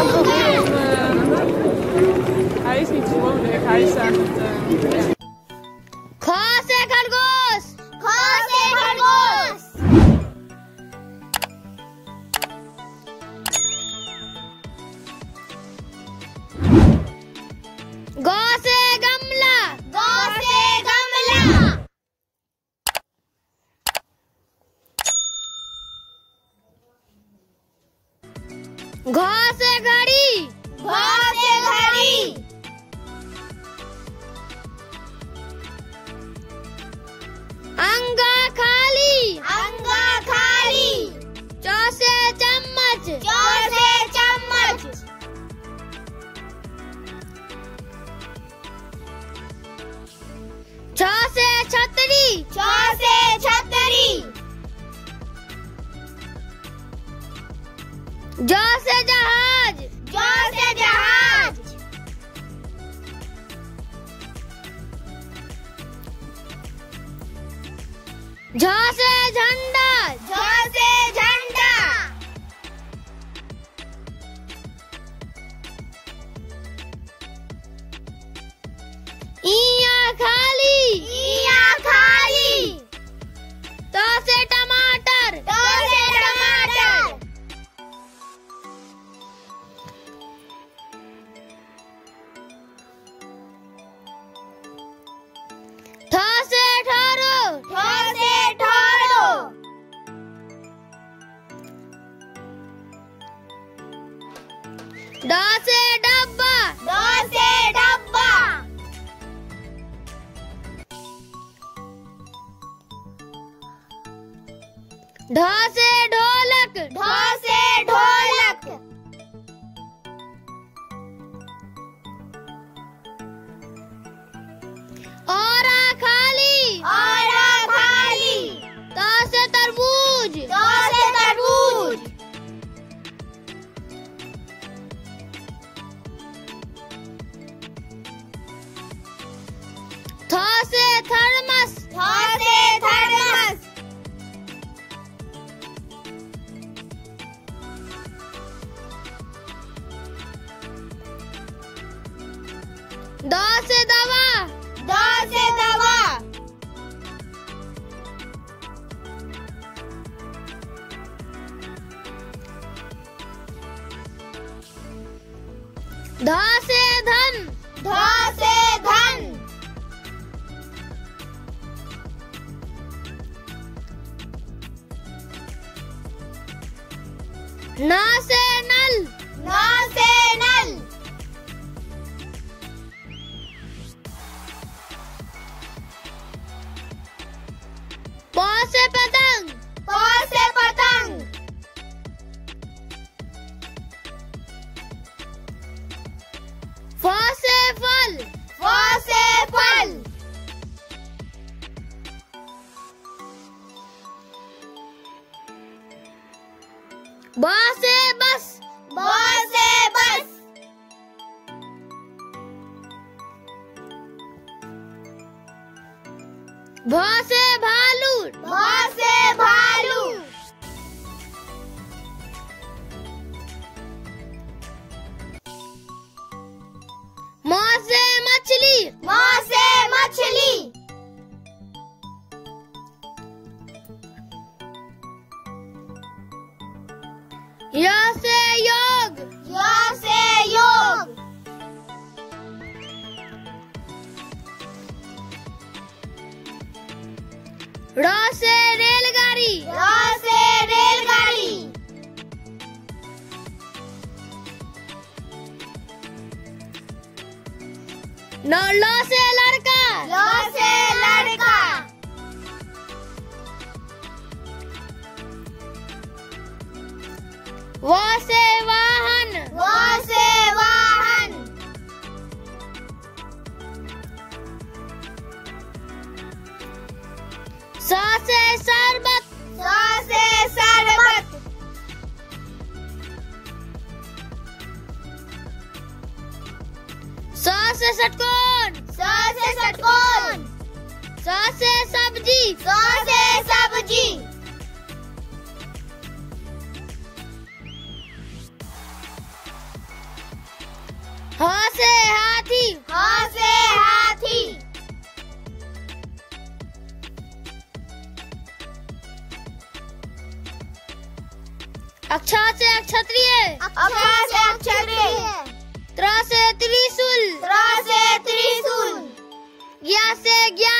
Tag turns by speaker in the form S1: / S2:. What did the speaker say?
S1: Hij is niet vrolijk, hij is aan het...
S2: ख से खरगोश। ख से खरगोश। ग से गमला। ग से गमला। घ से घड़ी। घ से घड़ी। अंगा खाली। अंगा खाली। च से चम्मच। च से चम्मच। छ से छतरी। छ से छतरी। ज से जहाज। ज से जहाज। झ से झंडा। झ से झंडा। इया खाली। इया खाली। त से टमाटर। त से टमाटर। ठ से ठहरो। ठ से ठहरो। ड से डब्बा। ड से डब्बा। ढ से ढोलक। ढ से ढोलक। औरा खाली। औरा खाली। त से तरबूज। त से तरबूज। थ से थर्मस। थ से थर्मस। द से दवा। द से दवा। ध से धन। ध से धन। न से नल। न से नल। प से पतंग। प से पतंग। फ से फल। फ से फल। ब से बस। ब से बस। भ से भालू। भ से भालू। म से मछली। म से मछली। य से योग। य से योग। र से रेलगाड़ी। र से रेलगाड़ी। ल से लड़का। ल से लड़का। व से वाहन। व से वाहन। स से शरबत। स से शरबत। स से षटकोण। स से षटकोण। स से सब्जी। स से सब्जी। ह से हाथी। ह से हाथी। अक्षा से अक्षत्रिय। अक्षा से अक्षत्रिय। त्र से त्रिशूल। त्र से त्रिशूल। ज्ञा से ज्ञान।